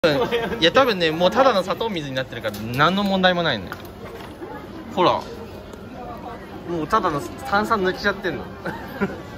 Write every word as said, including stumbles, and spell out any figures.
いや多分ねもうただの砂糖水になってるから何の問題もないのよ。ほらもうただの炭酸抜きちゃってんの